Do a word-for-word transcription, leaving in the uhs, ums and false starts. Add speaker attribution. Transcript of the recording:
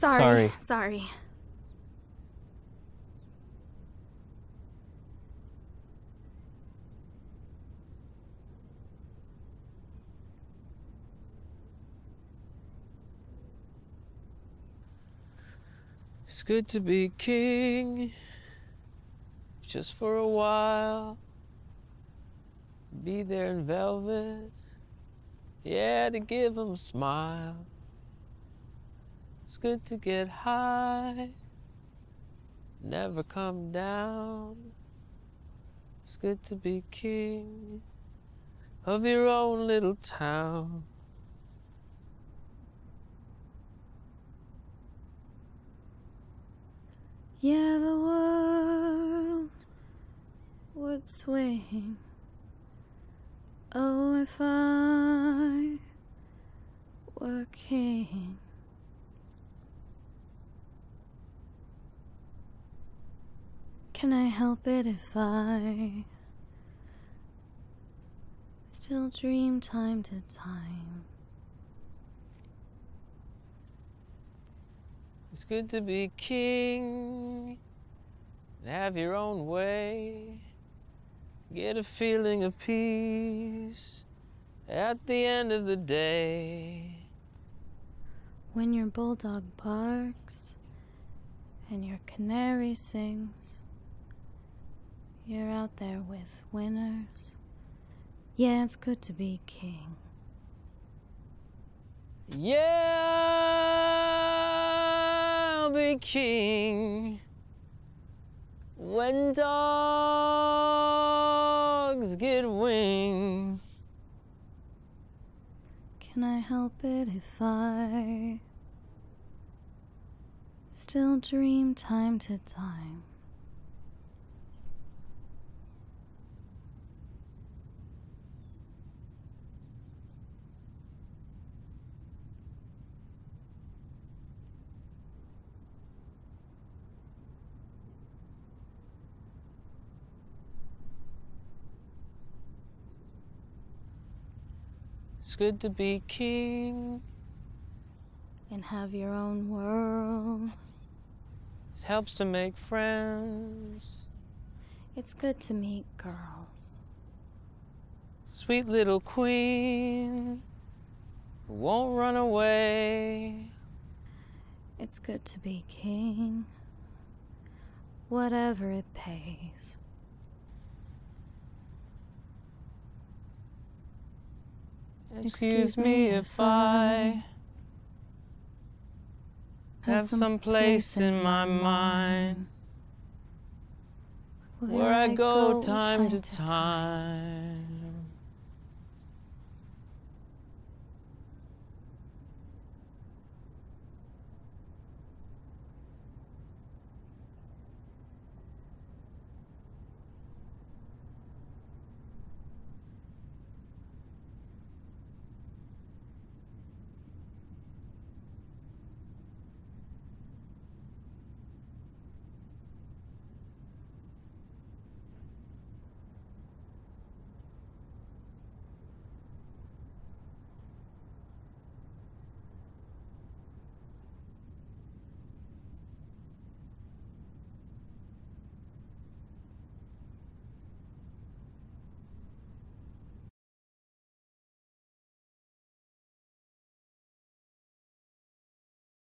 Speaker 1: Sorry.
Speaker 2: Sorry.
Speaker 1: Sorry.
Speaker 2: It's good to be king, just for a while. Be there in velvet, yeah, to give 'em a smile. It's good to get high, never come down. It's good to be king of your own little town.
Speaker 1: Yeah, the world would swing. Oh, if I were king. Can I help it if I still dream time to time?
Speaker 2: It's good to be king and have your own way. Get a feeling of peace at the end of the day.
Speaker 1: When your bulldog barks and your canary sings, you're out there with winners. Yeah, it's good to be king.
Speaker 2: Yeah, I'll be king when dogs get wings.
Speaker 1: Can I help it if I still dream time to time?
Speaker 2: It's good to be king
Speaker 1: And have your own world.
Speaker 2: It helps to make friends.
Speaker 1: It's good to meet girls.
Speaker 2: Sweet little queen who won't run away.
Speaker 1: It's good to be king, whatever it pays.
Speaker 2: Excuse me if I have some place in my mind where I go time to time.